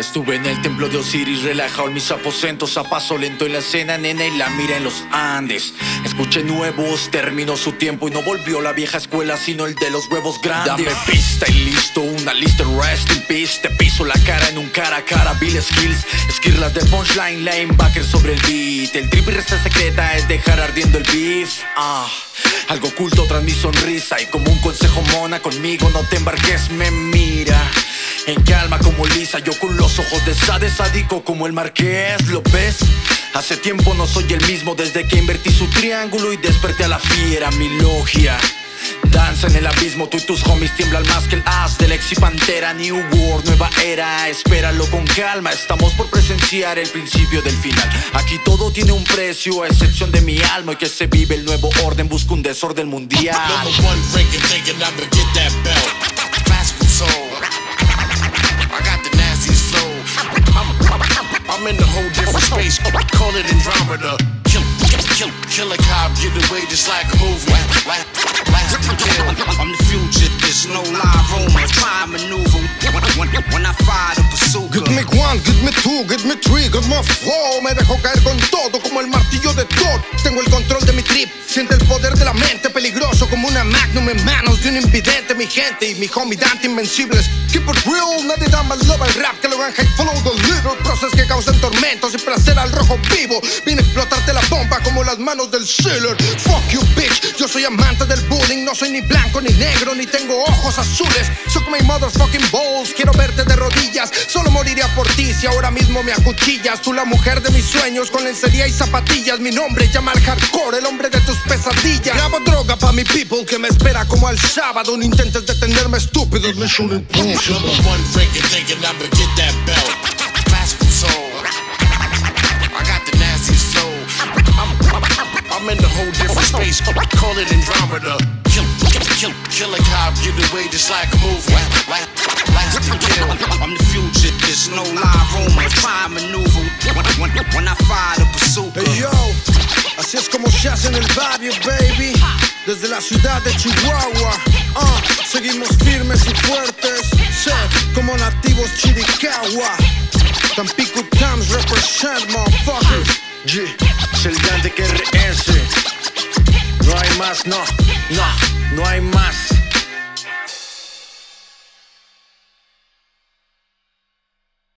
Estuve en el templo de Osiris, relajado en mis aposentos, a paso lento en la escena, nena, y la mira en los Andes. Escuché nuevos, terminó su tiempo y no volvió la vieja escuela, sino el de los huevos grandes. Dame pista y listo, una lista, rest in peace. Te piso la cara en un cara a cara, Bill Skills. Esquirlas de punchline, lanebacker sobre el beat. El trip y receta secreta es dejar ardiendo el beef. Algo oculto tras mi sonrisa, y como un consejo mona, conmigo no te embarques, me mira en calma como Lisa, yo con los ojos de Sade, sádico como el Marqués, ¿lo ves? Hace tiempo no soy el mismo desde que invertí su triángulo y desperté a la fiera, mi logia. Danza en el abismo, tú y tus homies tiemblan más que el as del ex y Pantera. New World, nueva era, espéralo con calma. Estamos por presenciar el principio del final. Aquí todo tiene un precio, a excepción de mi alma. Y que se vive el nuevo orden, busca un desorden mundial. Number one, breaking, thinking I'm gonna get that belt. Classical soul, I got the nastiest flow. I'm in a whole different space, call it Andromeda. Kill a cop, get away just like a movie. Last to kill. I'm the future, there's no live rumor. Try maneuver when I fire the bazooka. Get me one, get me two, get me three, get my four. Me dejo caer con todo como el martillo de Thor. Tengo el control de mi trip, siente el poder de la mente. Peligroso como una Magnum en manos de un invidente. Mi gente y mi homie Dante invencibles. Keep it real, nadie da más love al rap que lo hagan hate. Follow the little process que causan tormentos y placer al rojo vivo. Vine a explotarte la bomba como las manos del Sealer. Fuck you bitch, yo soy amante del bullying. No soy ni blanco ni negro, ni tengo ojos azules. Suck my motherfucking balls, quiero verte de rodillas. Solo moriría por ti si ahora mismo me acuchillas. Tú la mujer de mis sueños con lencería y zapatillas. Mi nombre llama al hardcore, el hombre de tus pesadillas. Grabo droga pa' mi people que me espera como al sábado. No intentes detenerme, estúpido, Mission Impossible. Number one, breaking, thinking I'm gonna get that belt. Classical soul, I got the nastiest flow. I'm in a whole different space, call it Andromeda. Kill a cop, get away just like a movie. Last to kill. I'm the future, there's no live rumor. Try maneuver when I fire the bazooka. Hey yo, así es como se hace en el barrio, baby. Desde la ciudad de Chihuahua, seguimos firmes y fuertes, como nativos Chiricahua. Tampico Tams represent, motherfuckers. Es el grande que RS. No hay más, no hay más.